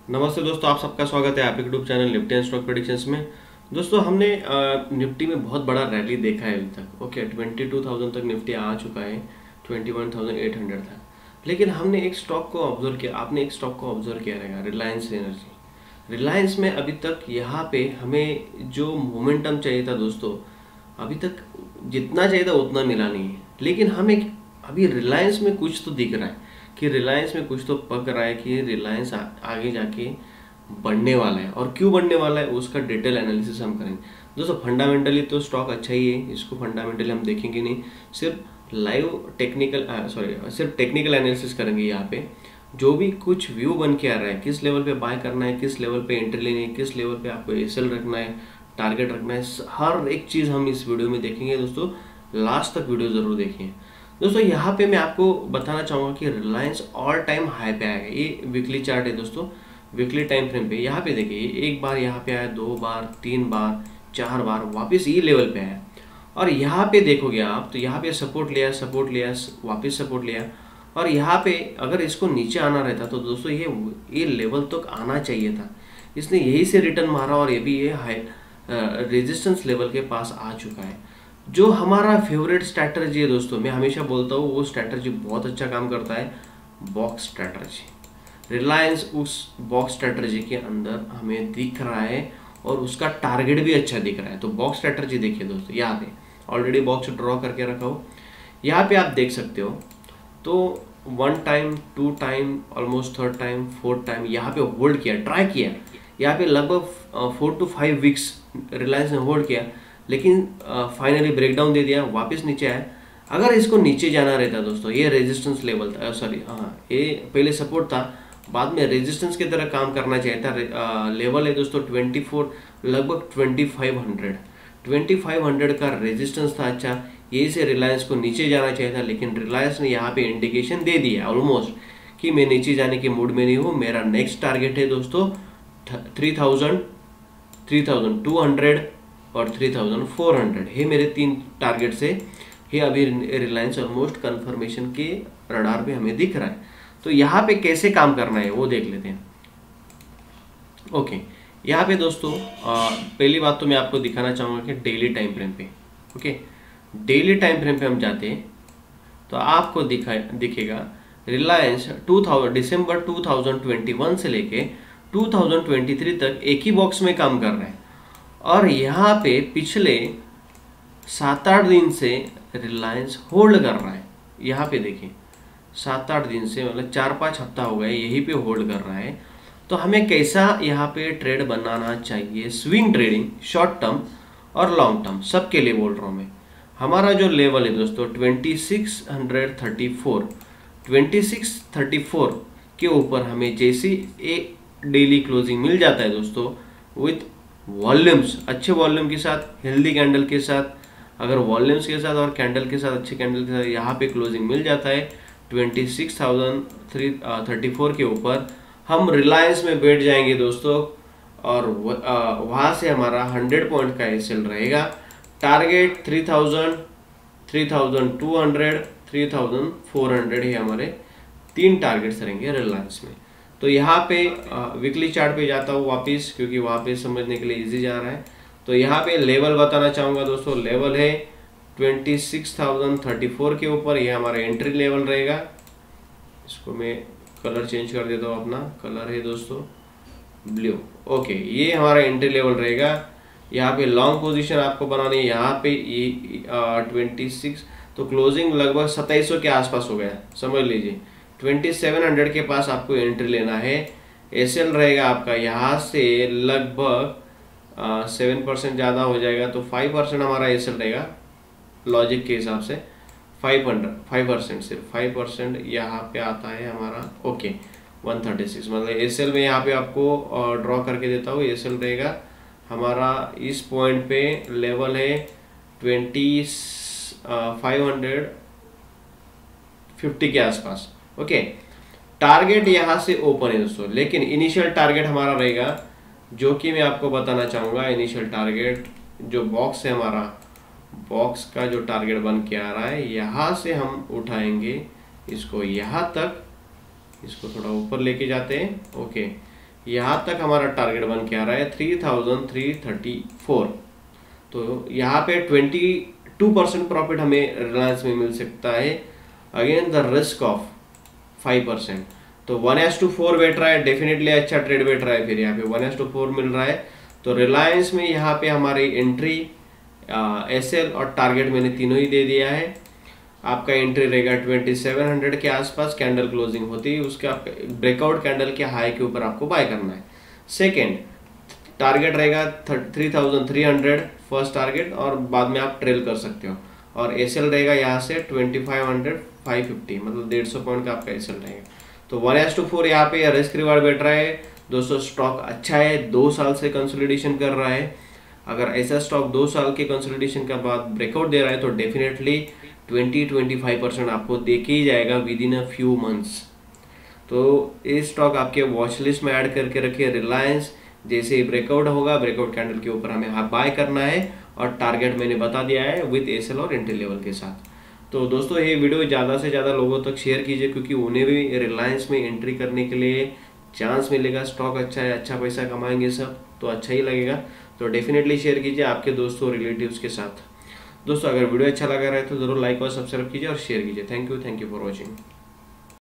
नमस्ते दोस्तों, आप सबका स्वागत है आप YouTube channel Nifty and stock predictions में। दोस्तों हमने निफ्टी में बहुत बड़ा रैली देखा है अभी तक। ओके, 22,000 तक निफ्टी आ चुका है, 21,800 था। लेकिन हमने एक स्टॉक को ऑब्जर्व किया, आपने एक स्टॉक को ऑब्जर्व किया रहेगा, रिलायंस एनर्जी। रिलायंस में अभी तक यहाँ पे हमें जो मोमेंटम चाहिए था दोस्तों, अभी तक जितना चाहिए था उतना मिला नहीं है। लेकिन हमें अभी रिलायंस में कुछ तो दिख रहा है कि रिलायंस में कुछ तो पक रहा है कि रिलायंस आगे जाके बढ़ने वाला है। और क्यों बढ़ने वाला है उसका डिटेल एनालिसिस हम करेंगे दोस्तों। फंडामेंटली तो स्टॉक अच्छा ही है, इसको फंडामेंटली हम देखेंगे नहीं, सिर्फ लाइव टेक्निकल सिर्फ टेक्निकल एनालिसिस करेंगे। यहाँ पे जो भी कुछ व्यू बन के आ रहा है, किस लेवल पे बाय करना है, किस लेवल पे एंट्री लेनी है, किस लेवल पे आपको एसएल रखना है, टारगेट रखना है, हर एक चीज़ हम इस वीडियो में देखेंगे दोस्तों। लास्ट तक वीडियो ज़रूर देखिए दोस्तों। यहाँ पे मैं आपको बताना चाहूँगा कि रिलायंस ऑल टाइम हाई पे आएगा। ये वीकली चार्ट है दोस्तों, वीकली टाइम फ्रेम पे। यहाँ पे देखिए, एक बार यहाँ पे आया, 2 बार, 3 बार, 4 बार, वापस ये लेवल पे आया। और यहाँ पे देखोगे आप तो यहाँ पे सपोर्ट लिया, वापस सपोर्ट लिया। और यहाँ पे अगर इसको नीचे आना रहता तो दोस्तों ये लेवल तक आना चाहिए था। इसने यही से रिटर्न मारा और ये भी ये हाई रेजिस्टेंस लेवल के पास आ चुका है। जो हमारा फेवरेट स्ट्रैटेजी है दोस्तों, मैं हमेशा बोलता हूँ वो स्ट्रैटेजी बहुत अच्छा काम करता है, बॉक्स स्ट्रैटेजी। रिलायंस उस बॉक्स स्ट्रैटेजी के अंदर हमें दिख रहा है और उसका टारगेट भी अच्छा दिख रहा है। तो बॉक्स स्ट्रैटेजी देखिए दोस्तों, यहाँ पे ऑलरेडी बॉक्स ड्रॉ करके रखा हो, यहाँ पे आप देख सकते हो। तो 1 time, 2 time, almost 3rd time, 4th time यहाँ पे होल्ड किया, ट्राई किया। यहाँ पे लगभग 4 to 5 वीक्स रिलायंस ने होल्ड किया, लेकिन फाइनली ब्रेकडाउन दे दिया, वापस नीचे आया। अगर इसको नीचे जाना रहता दोस्तों, ये रेजिस्टेंस लेवल था, ये पहले सपोर्ट था, बाद में रेजिस्टेंस की तरह काम करना चाहिए था। लेवल है दोस्तों 24, लगभग 2500 का रेजिस्टेंस था। अच्छा, यही से रिलायंस को नीचे जाना चाहिए था, लेकिन रिलायंस ने यहाँ पे इंडिकेशन दे दिया ऑलमोस्ट कि मैं नीचे जाने के मूड में नहीं हूँ। मेरा नेक्स्ट टारगेट है दोस्तों 3000, 3200 और 3400 है। मेरे 3 टारगेट्स है। ये अभी रिलायंस ऑलमोस्ट कंफर्मेशन के रडार पे हमें दिख रहा है। तो यहाँ पे कैसे काम करना है वो देख लेते हैं। ओके, यहाँ पे दोस्तों पहली बात तो मैं आपको दिखाना चाहूँगा कि डेली टाइम फ्रेम पे। ओके, डेली टाइम फ्रेम पे हम जाते हैं तो आपको दिखेगा रिलायंस दिसंबर 2021 से लेके 2023 तक एक ही बॉक्स में काम कर रहा है। और यहाँ पे पिछले 7-8 दिन से रिलायंस होल्ड कर रहा है। यहाँ पे देखिए 7-8 दिन से, मतलब 4-5 हफ्ता हो गए यहीं पे होल्ड कर रहा है। तो हमें कैसा यहाँ पे ट्रेड बनाना चाहिए, स्विंग ट्रेडिंग, शॉर्ट टर्म और लॉन्ग टर्म, सबके लिए बोल रहा हूँ मैं। हमारा जो लेवल है दोस्तों 2634 के ऊपर हमें जैसी एक डेली क्लोजिंग मिल जाता है दोस्तों, विथ वॉल्यूम्स, अच्छे वॉल्यूम के साथ, हेल्दी कैंडल के साथ, अगर वॉल्यूम्स के साथ और कैंडल के साथ, अच्छे कैंडल के साथ यहाँ पे क्लोजिंग मिल जाता है 26,034 के ऊपर, हम रिलायंस में बैठ जाएंगे दोस्तों। और वहाँ से हमारा 100 पॉइंट का एसएल रहेगा। टारगेट 3000, 3200, 3400 ही हमारे 3 टारगेट्स रहेंगे रिलायंस में। तो यहाँ पे वीकली चार्ट पे जाता हूँ वापस, क्योंकि वहाँ पे समझने के लिए इजी जा रहा है। तो यहाँ पे लेवल बताना चाहूँगा दोस्तों, लेवल है 26,034 के ऊपर, ये हमारा एंट्री लेवल रहेगा। इसको मैं कलर चेंज कर देता हूँ, अपना कलर है दोस्तों ब्लू। ओके, ये हमारा एंट्री लेवल रहेगा। यहाँ पे लॉन्ग पोजीशन आपको बनानी है, यहाँ पे ये 26, तो क्लोजिंग लगभग 2700 के आसपास हो गया, समझ लीजिए 2700 के पास आपको एंट्री लेना है। एसएल रहेगा आपका यहाँ से लगभग 7% ज़्यादा हो जाएगा, तो 5% हमारा एसएल रहेगा लॉजिक के हिसाब से। 5% सिर्फ 5% यहाँ पे आता है हमारा। ओके, 136, मतलब एसएल में यहाँ पे आपको ड्रॉ करके देता हूँ। एसएल रहेगा हमारा इस पॉइंट पे, लेवल है 2550 के आसपास। ओके, टारगेट यहाँ से ओपन है दोस्तों, लेकिन इनिशियल टारगेट हमारा रहेगा, जो कि मैं आपको बताना चाहूँगा। इनिशियल टारगेट जो बॉक्स है हमारा, बॉक्स का जो टारगेट बन के आ रहा है, यहाँ से हम उठाएंगे इसको यहाँ तक, इसको थोड़ा ऊपर लेके जाते हैं। ओके, यहाँ तक हमारा टारगेट बन के आ रहा है 3334। तो यहाँ पे 22% प्रॉफिट हमें रिलायंस में मिल सकता है, अगेन द रिस्क ऑफ 5%। तो 1:4 बैठ रहा है, डेफिनेटली अच्छा ट्रेड बैठ रहा है। फिर यहाँ पे 1:4 मिल रहा है, तो रिलायंस में यहाँ पे हमारी एंट्री, एसएल और टारगेट मैंने तीनों ही दे दिया है। आपका एंट्री रहेगा 2700 के आसपास, कैंडल क्लोजिंग होती है उसका ब्रेकआउट कैंडल के हाई के ऊपर आपको बाय करना है। सेकेंड टारगेट रहेगा 3300 फर्स्ट टारगेट, और बाद में आप ट्रेल कर सकते हो। और एसएल रहेगा यहाँ से 2500 550, मतलब 150 पॉइंट का आपका एसएल रहेगा। तो 1:4 यहाँ पे रिस्क रिवार्ड बैठ रहा है दोस्तों। स्टॉक अच्छा है, 2 साल से कंसोलिडेशन कर रहा है। अगर ऐसा स्टॉक 2 साल के कंसोलिडेशन के बाद ब्रेकआउट दे रहा है तो डेफिनेटली 20-25% आपको दे के ही जाएगा within a few months. तो ये स्टॉक आपके वॉच लिस्ट में ऐड करके रखिए। रिलायंस जैसे ही ब्रेकआउट होगा, ब्रेकआउट कैंडल के ऊपर हमें बाय करना है, और टारगेट मैंने बता दिया है विद एसएल और एंट्री लेवल के साथ। तो दोस्तों ये वीडियो ज़्यादा से ज़्यादा लोगों तक शेयर कीजिए, क्योंकि उन्हें भी रिलायंस में एंट्री करने के लिए चांस मिलेगा। स्टॉक अच्छा है, अच्छा पैसा कमाएंगे सब, तो अच्छा ही लगेगा। तो डेफिनेटली शेयर कीजिए आपके दोस्तों रिलेटिव्स के साथ। दोस्तों अगर वीडियो अच्छा लगा रहा है तो ज़रूर लाइक और सब्सक्राइब कीजिए और शेयर कीजिए। Thank you for watching.